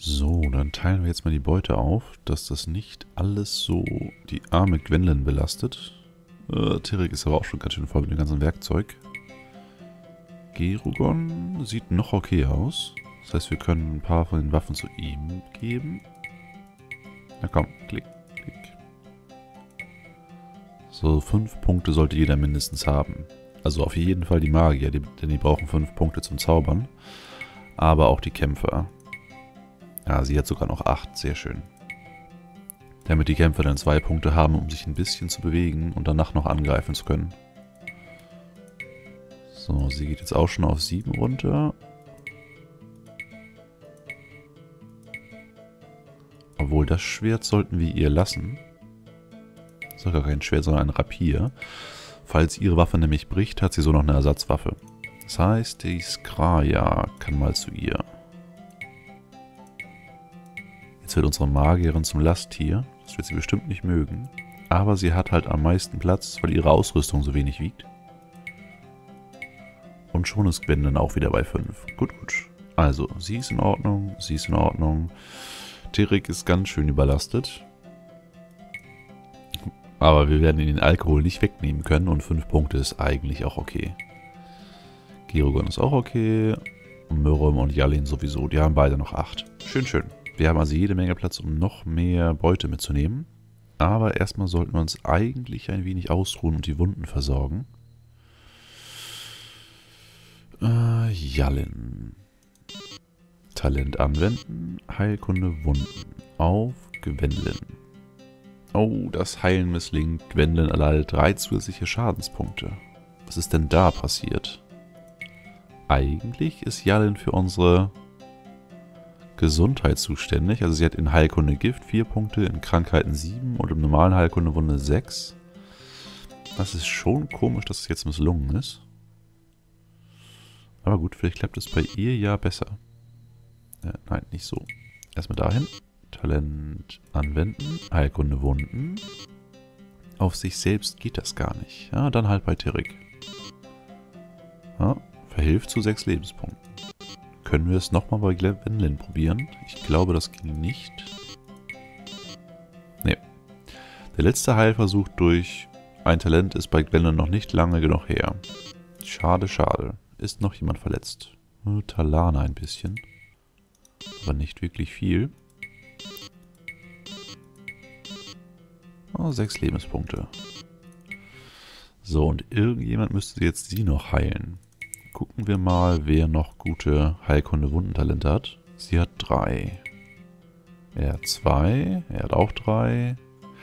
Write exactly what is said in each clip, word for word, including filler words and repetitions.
So, dann teilen wir jetzt mal die Beute auf, dass das nicht alles so die arme Gwendolyn belastet. Äh, Tirik ist aber auch schon ganz schön voll mit dem ganzen Werkzeug. Gerugon sieht noch okay aus. Das heißt, wir können ein paar von den Waffen zu ihm geben. Na komm, klick, klick. So, fünf Punkte sollte jeder mindestens haben. Also auf jeden Fall die Magier, die, denn die brauchen fünf Punkte zum Zaubern. Aber auch die Kämpfer. Ja, sie hat sogar noch acht, sehr schön. Damit die Kämpfer dann zwei Punkte haben, um sich ein bisschen zu bewegen und danach noch angreifen zu können. So, sie geht jetzt auch schon auf sieben runter. Obwohl, das Schwert sollten wir ihr lassen. Das ist doch gar kein Schwert, sondern ein Rapier. Falls ihre Waffe nämlich bricht, hat sie so noch eine Ersatzwaffe. Das heißt, die Skraja kann mal zu ihr. Jetzt wird unsere Magierin zum Lasttier. Das wird sie bestimmt nicht mögen. Aber sie hat halt am meisten Platz, weil ihre Ausrüstung so wenig wiegt. Und schon ist Gwendolyn auch wieder bei fünf. Gut, gut. Also, sie ist in Ordnung, sie ist in Ordnung. Tirik ist ganz schön überlastet. Aber wir werden ihn den Alkohol nicht wegnehmen können und fünf Punkte ist eigentlich auch okay. Gerugon ist auch okay. Myrrem und Yalin sowieso. Die haben beide noch acht. Schön, schön. Wir haben also jede Menge Platz, um noch mehr Beute mitzunehmen. Aber erstmal sollten wir uns eigentlich ein wenig ausruhen und die Wunden versorgen. Äh, Yalin. Talent anwenden. Heilkunde Wunden. Auf Gwendolyn. Oh, das Heilen misslingt. Gwendolyn erleidet drei zusätzliche Schadenspunkte. Was ist denn da passiert? Eigentlich ist Yalin für unsere Gesundheit zuständig. Also sie hat in Heilkunde Gift vier Punkte, in Krankheiten sieben und im normalen Heilkunde Wunde sechs. Das ist schon komisch, dass es jetzt misslungen ist. Aber gut, vielleicht klappt es bei ihr ja besser. Äh, nein, nicht so. Erstmal dahin. Talent anwenden. Heilkunde Wunden. Auf sich selbst geht das gar nicht. Ja, dann halt bei Tirik. Ja, verhilft zu sechs Lebenspunkten. Können wir es nochmal bei Gwendolyn probieren? Ich glaube, das ging nicht. Nee. Der letzte Heilversuch durch ein Talent ist bei Gwendolyn noch nicht lange genug her. Schade, schade. Ist noch jemand verletzt? Talana ein bisschen. Aber nicht wirklich viel. Oh, sechs Lebenspunkte. So, und irgendjemand müsste jetzt sie noch heilen. Gucken wir mal, wer noch gute Heilkunde-Wundentalente hat. Sie hat drei. Er hat zwei. Er hat auch drei.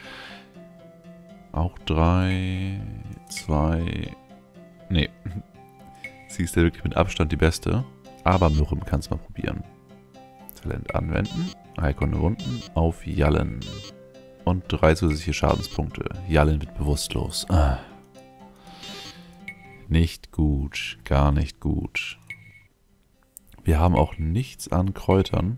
Auch drei. Zwei. Nee. Sie ist ja wirklich mit Abstand die beste. Aber Myrrem kann es mal probieren. Talent anwenden. Heilkunde Wunden auf Yalin. Und drei zusätzliche Schadenspunkte. Yalin wird bewusstlos. Ah. Nicht gut. Gar nicht gut. Wir haben auch nichts an Kräutern.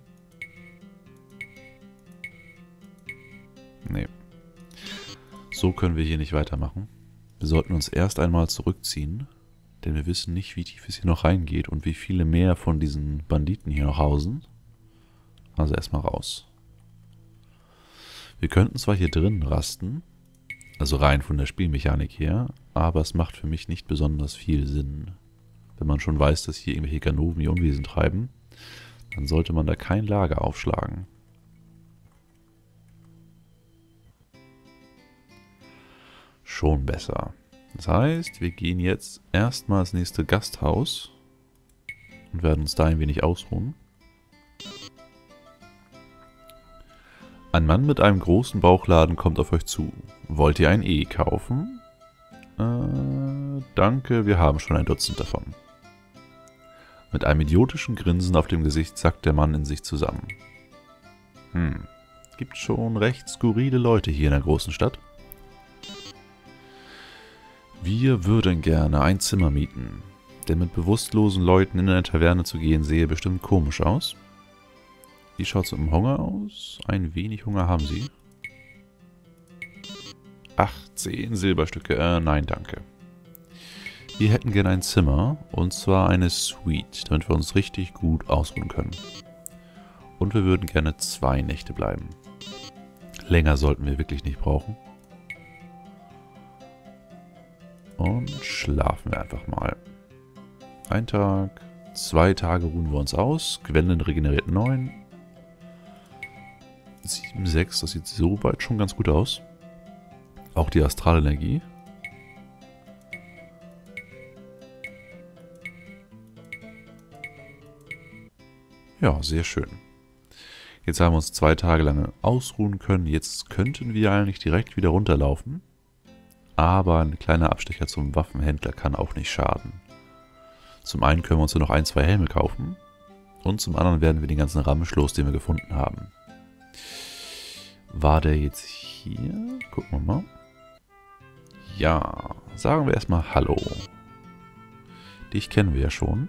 Nee. So können wir hier nicht weitermachen. Wir sollten uns erst einmal zurückziehen. Denn wir wissen nicht, wie tief es hier noch reingeht und wie viele mehr von diesen Banditen hier noch hausen. Also erstmal raus. Wir könnten zwar hier drin rasten, also rein von der Spielmechanik her, aber es macht für mich nicht besonders viel Sinn. Wenn man schon weiß, dass hier irgendwelche Ganoven ihr Unwesen treiben, dann sollte man da kein Lager aufschlagen. Schon besser. Das heißt, wir gehen jetzt erstmal ins nächste Gasthaus und werden uns da ein wenig ausruhen. Ein Mann mit einem großen Bauchladen kommt auf euch zu. Wollt ihr ein E kaufen? Äh, danke, wir haben schon ein Dutzend davon. Mit einem idiotischen Grinsen auf dem Gesicht sackt der Mann in sich zusammen. Hm, gibt schon recht skurrile Leute hier in der großen Stadt. Wir würden gerne ein Zimmer mieten, denn mit bewusstlosen Leuten in eine Taverne zu gehen, sehe bestimmt komisch aus. Wie schaut es mit dem Hunger aus? Ein wenig Hunger haben sie. achtzehn Silberstücke. Äh, nein, danke. Wir hätten gerne ein Zimmer, und zwar eine Suite, damit wir uns richtig gut ausruhen können. Und wir würden gerne zwei Nächte bleiben. Länger sollten wir wirklich nicht brauchen. Und schlafen wir einfach mal. Ein Tag, zwei Tage ruhen wir uns aus. Gwendolyn regeneriert neun. sieben, sechs, das sieht so weit schon ganz gut aus. Auch die Astralenergie. Ja, sehr schön. Jetzt haben wir uns zwei Tage lang ausruhen können. Jetzt könnten wir eigentlich direkt wieder runterlaufen. Aber ein kleiner Abstecher zum Waffenhändler kann auch nicht schaden. Zum einen können wir uns noch ein, zwei Helme kaufen. Und zum anderen werden wir den ganzen Ramsch los, den wir gefunden haben. War der jetzt hier? Gucken wir mal. Ja, sagen wir erstmal Hallo. Dich kennen wir ja schon.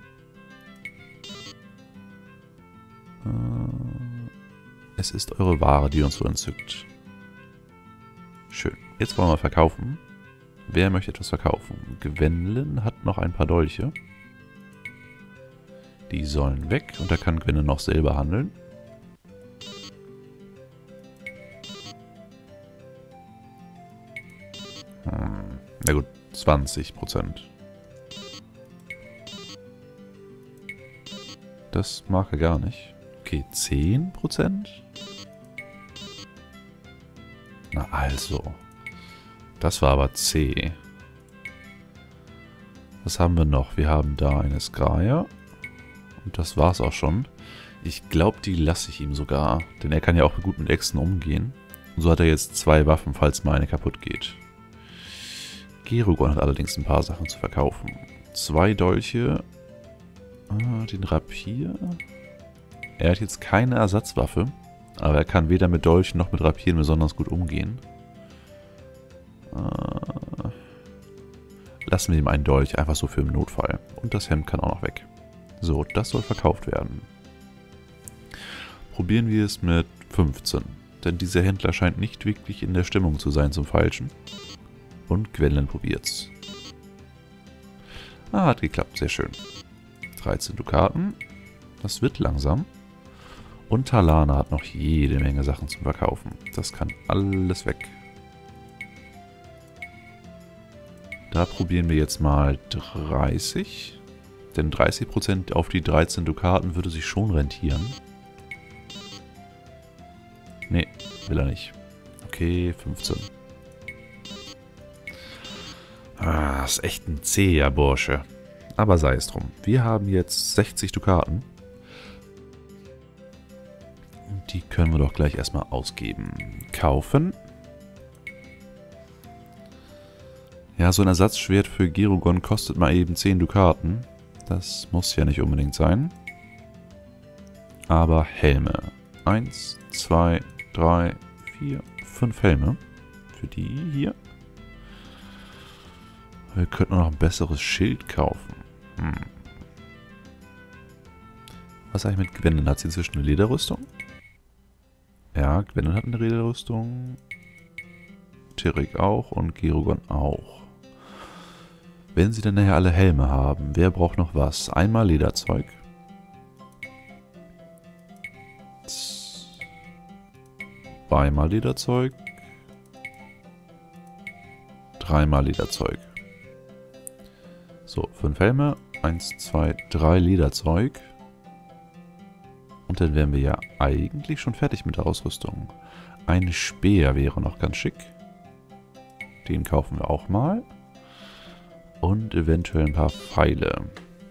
Es ist eure Ware, die uns so entzückt. Schön. Jetzt wollen wir verkaufen. Wer möchte etwas verkaufen? Gwendolyn hat noch ein paar Dolche. Die sollen weg und da kann Gwendolyn noch selber handeln. Hm, na gut, zwanzig Prozent. Das mag er gar nicht. Okay, zehn Prozent? Na also. Das war aber zäh. Was haben wir noch? Wir haben da eine Skraya. Und das war's auch schon. Ich glaube, die lasse ich ihm sogar. Denn er kann ja auch gut mit Äxten umgehen. Und so hat er jetzt zwei Waffen, falls mal eine kaputt geht. Gerugon hat allerdings ein paar Sachen zu verkaufen. Zwei Dolche. Ah, den Rapier. Er hat jetzt keine Ersatzwaffe. Aber er kann weder mit Dolchen noch mit Rapieren besonders gut umgehen. Äh, lassen wir ihm einen Dolch, einfach so für den Notfall. Und das Hemd kann auch noch weg. So, das soll verkauft werden. Probieren wir es mit fünfzehn. Denn dieser Händler scheint nicht wirklich in der Stimmung zu sein zum Falschen. Und Gwendolyn probiert's. Ah, hat geklappt, sehr schön. dreizehn Dukaten. Das wird langsam. Und Talana hat noch jede Menge Sachen zum Verkaufen. Das kann alles weg. Da probieren wir jetzt mal dreißig. Denn dreißig Prozent auf die dreizehn Dukaten würde sich schon rentieren. Nee, will er nicht. Okay, fünfzehn. Ah, ist echt ein zäher Bursche. Aber sei es drum. Wir haben jetzt sechzig Dukaten. Und die können wir doch gleich erstmal ausgeben. Kaufen. Ja, so ein Ersatzschwert für Gerugon kostet mal eben zehn Dukaten. Das muss ja nicht unbedingt sein. Aber Helme. Eins, zwei, drei, vier, fünf Helme. Für die hier. Wir könnten noch ein besseres Schild kaufen. Hm. Was ist eigentlich mit Gwendolyn? Hat sie inzwischen eine Lederrüstung? Ja, Gwendolyn hat eine Lederrüstung. Tirik auch und Gerugon auch. Wenn sie dann nachher alle Helme haben, wer braucht noch was? Einmal Lederzeug. Zweimal Lederzeug. Dreimal Lederzeug. So, fünf Helme. Eins, zwei, drei Lederzeug. Und dann wären wir ja eigentlich schon fertig mit der Ausrüstung. Ein Speer wäre noch ganz schick. Den kaufen wir auch mal. Und eventuell ein paar Pfeile.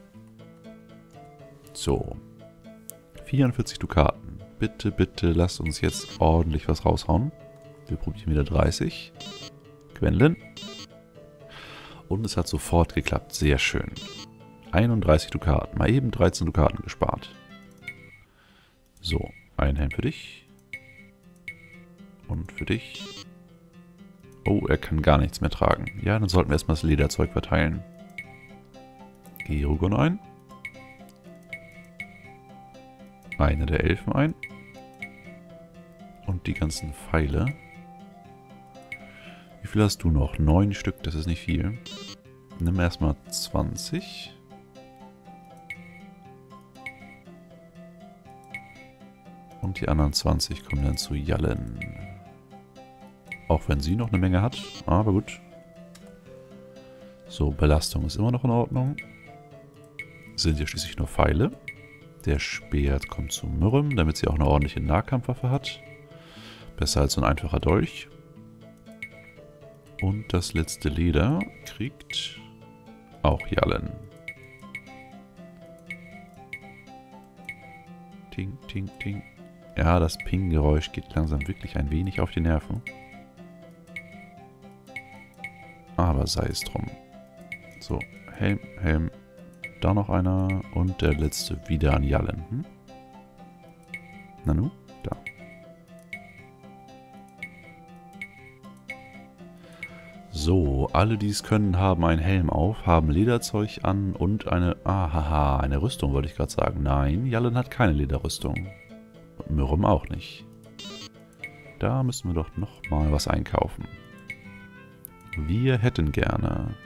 So. vierundvierzig Dukaten. Bitte, bitte lasst uns jetzt ordentlich was raushauen. Wir probieren wieder dreißig. Gwendolyn. Und es hat sofort geklappt. Sehr schön. einunddreißig Dukaten. Mal eben dreizehn Dukaten gespart. So. Ein Helm für dich. Und für dich. Oh, er kann gar nichts mehr tragen. Ja, dann sollten wir erstmal das Lederzeug verteilen. Gerugon ein. Eine der Elfen ein. Und die ganzen Pfeile. Wie viel hast du noch? Neun Stück, das ist nicht viel. Nimm erstmal zwanzig. Und die anderen zwanzig kommen dann zu Jallen. Auch wenn sie noch eine Menge hat, aber gut. So, Belastung ist immer noch in Ordnung. Sind ja schließlich nur Pfeile. Der Speer kommt zu Myrrem, damit sie auch eine ordentliche Nahkampfwaffe hat. Besser als so ein einfacher Dolch. Und das letzte Leder kriegt auch Jallen. Ting, ting, ting. Ja, das Ping-Geräusch geht langsam wirklich ein wenig auf die Nerven. Aber sei es drum. So, Helm, Helm. Da noch einer. Und der letzte wieder an Jallen. Hm? Nanu? Da. So, alle, die es können, haben einen Helm auf, haben Lederzeug an und eine... Ahaha, eine Rüstung wollte ich gerade sagen. Nein, Jallen hat keine Lederrüstung. Und Myrrem auch nicht. Da müssen wir doch nochmal was einkaufen. Wir hätten gerne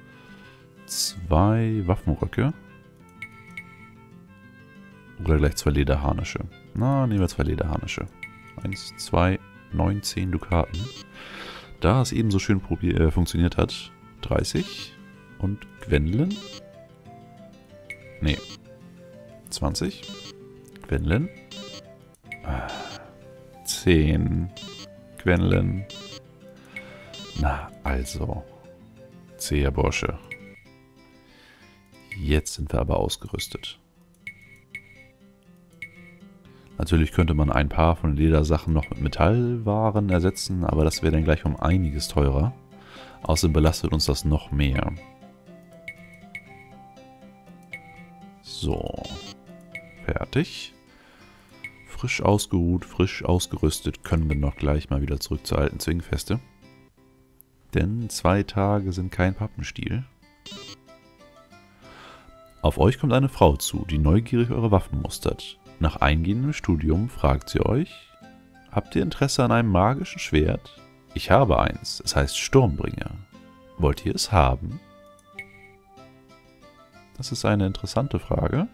zwei Waffenröcke. Oder gleich zwei Lederharnische. Na, nehmen wir zwei Lederharnische. Eins, zwei, neunzehn Dukaten. Da es eben so schön äh, funktioniert hat. dreißig. Und Gwendolyn? Nee. zwanzig. Gwendolyn. zehn. Gwendolyn. Na, also. Zäher Bursche. Jetzt sind wir aber ausgerüstet. Natürlich könnte man ein paar von den Ledersachen noch mit Metallwaren ersetzen, aber das wäre dann gleich um einiges teurer. Außerdem belastet uns das noch mehr. So. Fertig. Frisch ausgeruht, frisch ausgerüstet, können wir noch gleich mal wieder zurück zur alten Zwingfeste. Denn zwei Tage sind kein Pappenstiel. Auf euch kommt eine Frau zu, die neugierig eure Waffen mustert. Nach eingehendem Studium fragt sie euch, habt ihr Interesse an einem magischen Schwert? Ich habe eins, es heißt Sturmbringer. Wollt ihr es haben? Das ist eine interessante Frage.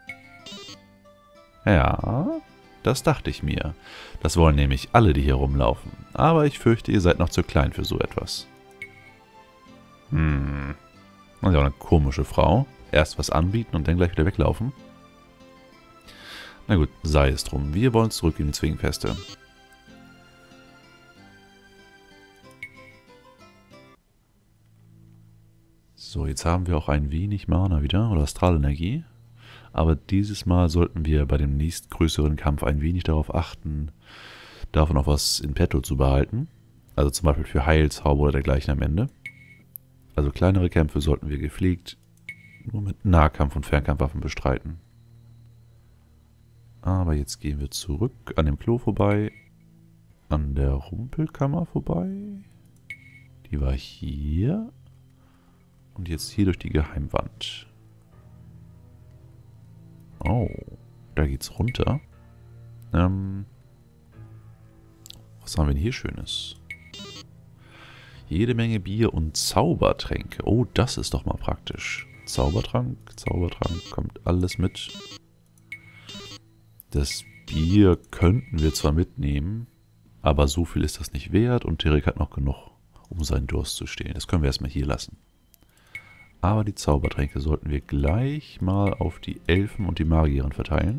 Ja, das dachte ich mir. Das wollen nämlich alle, die hier rumlaufen. Aber ich fürchte, ihr seid noch zu klein für so etwas. Hm, das ist ja auch eine komische Frau. Erst was anbieten und dann gleich wieder weglaufen. Na gut, sei es drum. Wir wollen zurück in die Zwingfeste. So, jetzt haben wir auch ein wenig Mana wieder, oder Astralenergie. Aber dieses Mal sollten wir bei dem nächstgrößeren Kampf ein wenig darauf achten, davon noch was in petto zu behalten. Also zum Beispiel für Heilzauber oder dergleichen am Ende. Also kleinere Kämpfe sollten wir gepflegt nur mit Nahkampf- und Fernkampfwaffen bestreiten. Aber jetzt gehen wir zurück an dem Klo vorbei, an der Rumpelkammer vorbei. Die war hier. Und jetzt hier durch die Geheimwand. Oh, da geht's runter. Ähm, was haben wir denn hier Schönes? Jede Menge Bier und Zaubertränke. Oh, das ist doch mal praktisch. Zaubertrank, Zaubertrank, kommt alles mit. Das Bier könnten wir zwar mitnehmen, aber so viel ist das nicht wert und Terek hat noch genug, um seinen Durst zu stillen. Das können wir erstmal hier lassen. Aber die Zaubertränke sollten wir gleich mal auf die Elfen und die Magierin verteilen.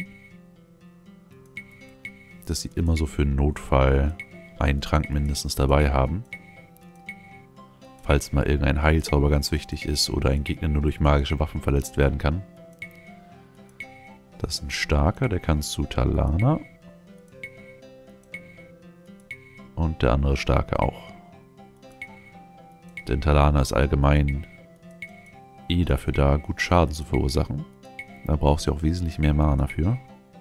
Dass sie immer so für einen Notfall einen Trank mindestens dabei haben. Falls mal irgendein Heilzauber ganz wichtig ist oder ein Gegner nur durch magische Waffen verletzt werden kann. Das ist ein starker, der kann zu Talana. Und der andere starke auch. Denn Talana ist allgemein eh dafür da, gut Schaden zu verursachen. Da braucht sie auch wesentlich mehr Mana für.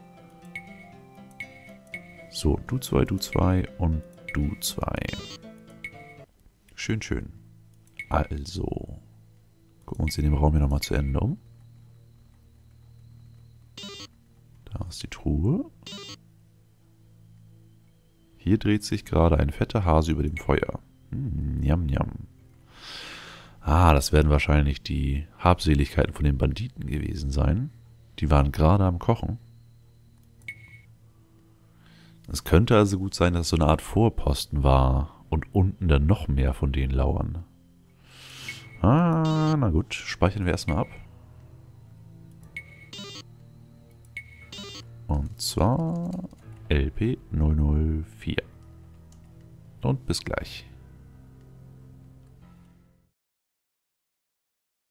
So, du zwei, du zwei und du zwei. Schön, schön. Also, gucken wir uns in dem Raum hier nochmal zu Ende um. Da ist die Truhe. Hier dreht sich gerade ein fetter Hase über dem Feuer. Hm, njam, njam. Ah, das werden wahrscheinlich die Habseligkeiten von den Banditen gewesen sein. Die waren gerade am Kochen. Es könnte also gut sein, dass es so eine Art Vorposten war und unten dann noch mehr von denen lauern. Ah, na gut, speichern wir erstmal ab. Und zwar L P null null vier. Und bis gleich.